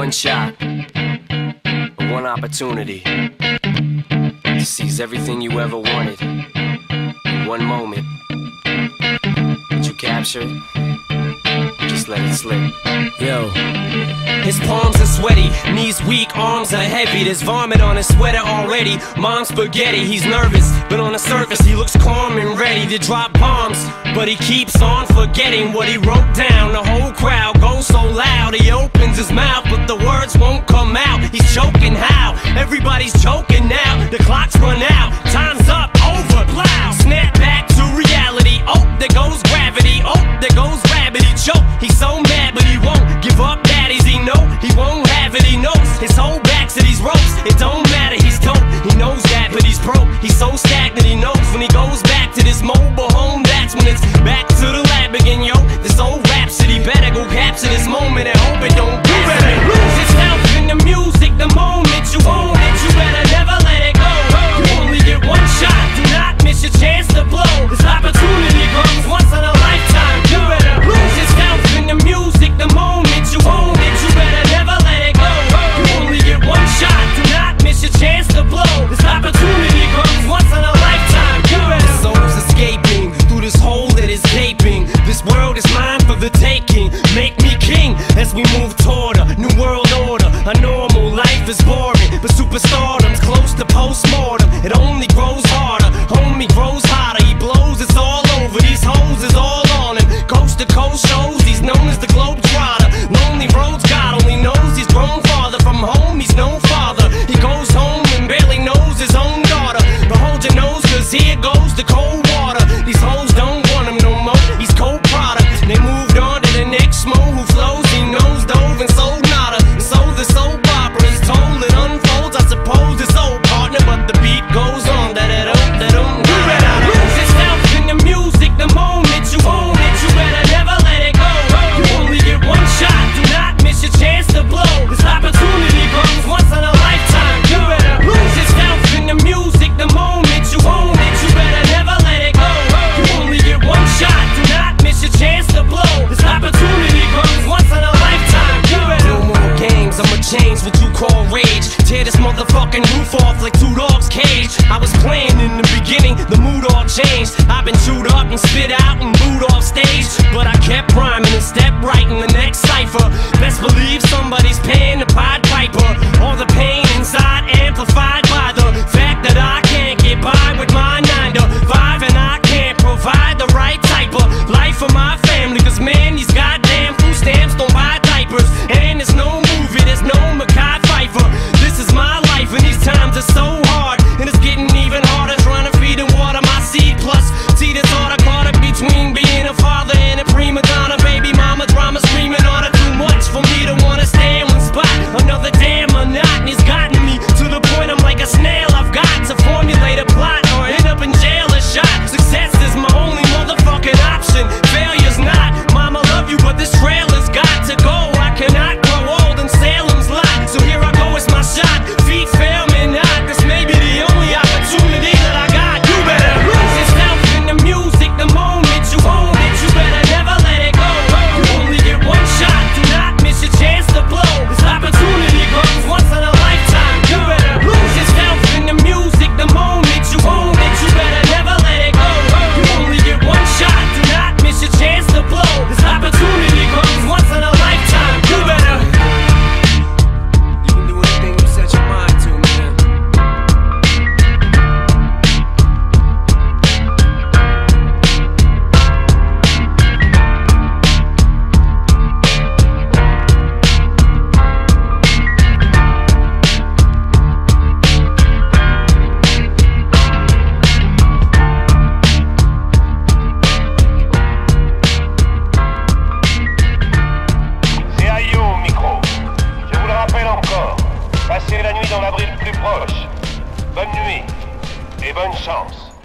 one shot, one opportunity to seize everything you ever wanted in one moment. Did you capture it? Just let it slip. Yo. His palms are sweaty, knees weak, arms are heavy. There's vomit on his sweater already. Mom's spaghetti, he's nervous, but on the surface he looks calm and ready to drop bombs. But he keeps on forgetting what he wrote down. The whole crowd goes so loud, he opens his mouth, but the words won't come out. He's choking how? Everybody's choking now. The clock's run out, time's up, over, plow. Snap back to reality, oh, there goes gravity. Oh, there goes rabbit, he choke. He's so mad, but he won't give up. Daddies, he know he won't have it, he knows his whole back to these ropes. It don't matter, he's dope, he knows that, but he's broke. He's so stagnant, he knows when he goes back to this mobile home, that's when it's back to the lab again, yo. This old rhapsody better go capture this moment and hope it don't do better. Lose yourself in the music, the moment you own it, you better never let it go. You only get one shot, do not miss your chance to blow. This opportunity comes once in a lifetime, you better lose yourself in the music, the moment you own it, you better never let it go. You only get one shot, do not miss your chance to blow. This opportunity comes once in a lifetime, you better. The soul's escaping through this hole that is gaping. This world is mine for the taking. Make me king as we move toward a new world order. A normal life is boring, but superstardom's close to postmortem. It only grows harder, homie grows hotter. He blows, it's all over. These hoes is all on him. Coast to coast shows, he's known as the Globetrotter. Lonely roads, God only knows he's grown farther from home. He's no father. He goes home and barely knows his own daughter. But hold your nose, cause here goes the cold water. These hoes don't want him no more. He's cold product. They moved on to the next mo who flows. He knows dove and sold nada. And so the soap opera is told. It unfolds, I suppose it's old partner, but the beat goes on. You better lose yourself in the music, the moment you own it, you better never let it go. You only get one shot, do not miss your chance to blow. This opportunity comes once in a lifetime. You better lose yourself in the music, the moment you own it, you better never let it go. You only get one shot, do not miss your chance to blow. This opportunity comes once in a lifetime. You better. No more games, I'ma change what you call rage. Tear this motherfucking roof off like two dogs' cage. I was playing in the beginning, the mood all changed. I've been chewed up and spit out and booed off stage, but I kept rhyming and stepped right in the next cipher. Best believe somebody's paying the Pied Piper. All the pain inside amplified by the fact that I can't get by with my 9 to 5, and I can't provide the right type of life for my family. Cause man, these goddamn food stamps don't buy diapers, and there's no movie, there's no Mekhi Phifer. This is my life and these times are so hard, and it's getting even harder trying to feed and water my seed. Plus, see this all caught up between being a father and a prima donna. Baby mama drama screaming on her too much for me to wanna stay in one spot. Another damn monotony's gotten me to the point I'm like a snail. I've got to formulate a plot or end up in jail or shot. Success is my only motherfucking option, failure's not. Mama love you, but this trailer's got to go. I cannot grow old in Salem's Lot, so here I go, it's my shot. Feet fail me not, this may be the only opportunity that I got. You better lose yourself in the music, the moment you own it, you better never let it go. You only get one shot, do not miss your chance to blow. This opportunity comes once in a lifetime. You better lose yourself in the music, the moment you own it, you better never let it go. You only get one shot, do not miss your chance to blow. This opportunity comes once in a lifetime. You better. You can do anything you set your mind to, man. C'est Ayo au micro. Je vous le rappelle encore, passez la nuit dans l'abri le plus proche. Bonne nuit et bonne chance.